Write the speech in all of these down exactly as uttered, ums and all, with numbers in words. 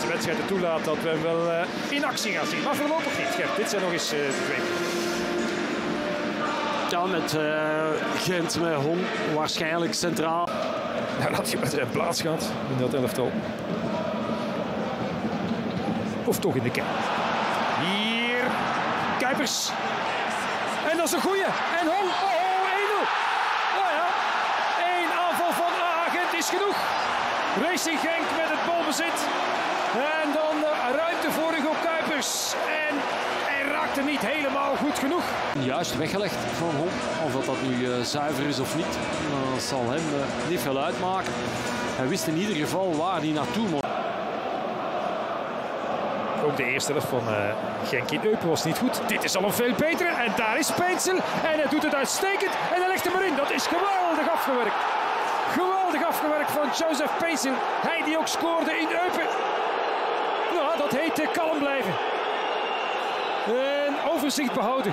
de wedstrijd het toelaat dat we hem wel uh, in actie gaan zien. Maar voorlopig niet. Gert, dit zijn nog eens uh, de twee. Ja, met uh, Gent, met Hong waarschijnlijk centraal. Nou, dat je wedstrijd plaats gaat in dat elftal. Of toch in de kern. Hier, Kuipers. En dat is een goeie. En Hong, oh, oh één nul. Nou ja, één aanval van Agent is genoeg. Racing Genk met het balbezit. En dan uh, ruimte voor Hugo Kuipers. En hij raakte niet helemaal goed genoeg. Juist weggelegd van Hong. Of dat dat nu uh, zuiver is of niet, dat zal hem uh, niet veel uitmaken. Hij wist in ieder geval waar hij naartoe moest. Ook de eerste helft van uh, Genk in Eupen was niet goed. Dit is al een veel betere. En daar is Peensel. En hij doet het uitstekend. En hij legt hem erin. Dat is geweldig afgewerkt. Geweldig afgewerkt van Joseph Peensel. Hij die ook scoorde in Eupen. Nou, dat heet uh, kalm blijven. En overzicht behouden.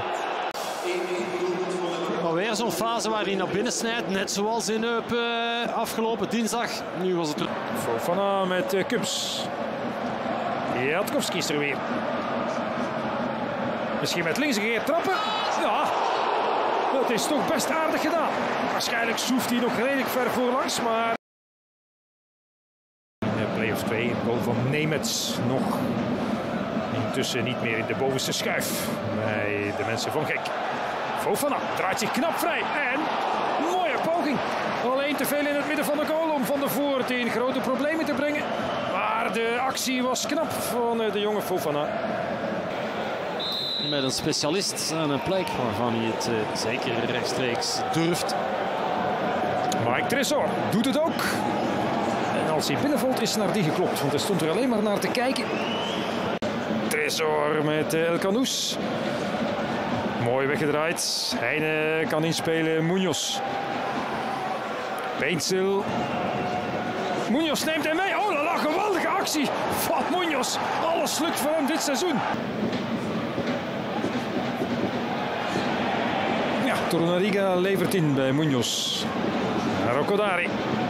Maar weer zo'n fase waar hij naar binnen snijdt. Net zoals in Eupen uh, afgelopen dinsdag. Nu was het er. Fofana met uh, Kums. Jatkowski is er weer. Misschien met links een keer trappen. Ja, dat is toch best aardig gedaan. Waarschijnlijk zoeft hij nog redelijk ver voorlangs, maar... Play-off twee, een goal van Nemets. Nog intussen niet meer in de bovenste schuif bij de mensen van Genk. Fofana draait zich knap vrij en mooie poging. Alleen te veel in het midden van de goal om Van der Voort in grote problemen te brengen. Maar de actie was knap van de jonge Fofana. Met een specialist en een plek waarvan hij het uh, zeker rechtstreeks durft. Mike Tresor doet het ook. En als hij binnenvalt is naar die geklopt, want hij stond er alleen maar naar te kijken. Tresor met uh, El Canoes. Mooi weggedraaid. Heine kan inspelen. Munoz. Peensel. Munoz neemt hem mee. Oh, la, geweldige actie van Munoz. Alles lukt voor hem dit seizoen. Ja, Torunariga levert in bij Munoz. Rokodari.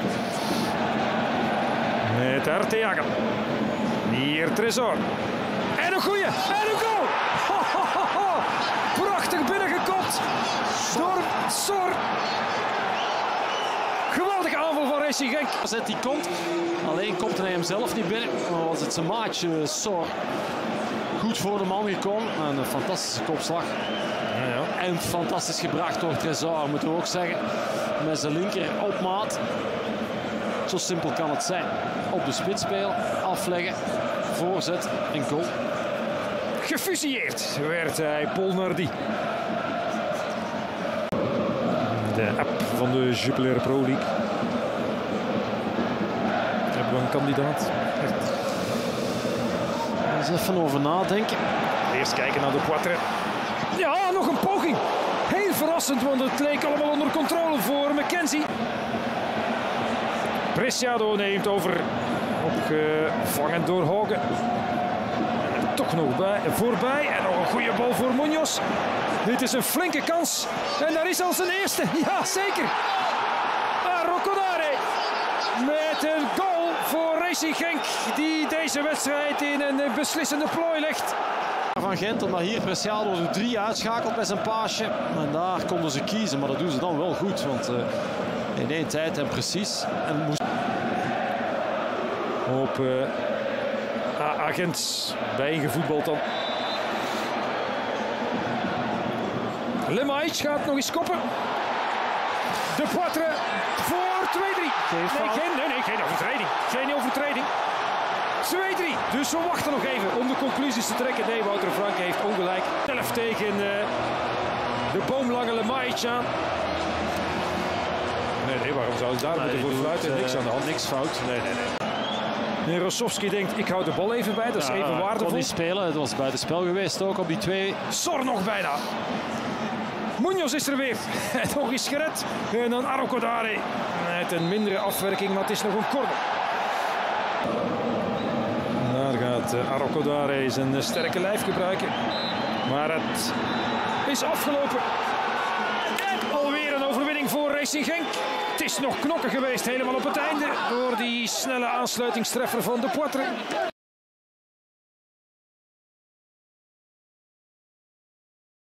Met Arteaga. Hier Tresor. En een goeie. En een goal. Ho, ho, ho, ho. Prachtig binnengekopt door Sor. Geweldige aanval van Racing Genk. Zet die komt. Alleen komt hij hem zelf niet binnen. Dan was het zijn maatje Sor. Goed voor de man gekomen. En een fantastische kopslag. Ja, ja. En fantastisch gebracht door Tresor, moeten we ook zeggen. Met zijn linker op maat. Zo simpel kan het zijn. Op de spits spelen, afleggen, voorzet en goal. Gefusilleerd werd hij Polnardi. De app van de Jupiler Pro League. Hebben we een kandidaat? Eens even over nadenken. Eerst kijken naar de Poitre. Ja, nog een poging. Heel verrassend, want het leek allemaal onder controle voor McKenzie. Preciado neemt over. Opgevangen door Hoge. Toch nog bij, voorbij. En nog een goede bal voor Munoz. Dit is een flinke kans. En daar is al zijn eerste. Ja, zeker. Ah, Rokodare. Met een goal voor Racing Genk. Die deze wedstrijd in een beslissende plooi legt. Van Gent, omdat hier Preciado er drie uitschakelt bij zijn paasje. En daar konden ze kiezen, maar dat doen ze dan wel goed. Want uh, in één tijd en precies. En moest... Op uh, Agent bijeengevoetbald dan. Lemaic gaat nog eens koppen. De Poitre voor twee drie. Nee, geen, nee, nee, geen overtreding. Geen overtreding. twee drie. Dus we wachten nog even om de conclusies te trekken. Nee, Wouter Franke heeft ongelijk. Zelf tegen uh, de boomlange Lemaic aan. Nee, nee, waarom zou ze daar nee, moeten voor fluiten? Uh, niks aan de hand. Niks fout. Nee, nee, nee. En Rossovski denkt, ik hou de bal even bij, dat is ja, even waardevol. Kon niet spelen, het was buiten spel geweest ook op die twee. Sor nog bijna. Munoz is er weer. En nog eens gered. En dan Rokodare. Met een mindere afwerking, maar het is nog een corner. Daar gaat Rokodare zijn sterke lijf gebruiken. Maar het is afgelopen. En alweer een overwinning voor Racing Genk. Het is nog knokken geweest helemaal op het einde door die snelle aansluitingstreffer van de Poitre.